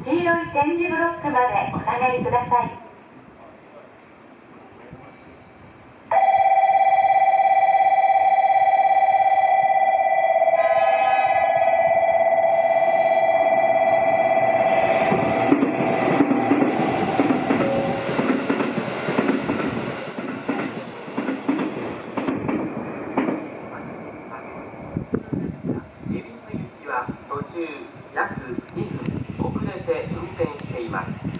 黄色い点字ブロックまでお下がりください。 途中約2分遅れて運転しています。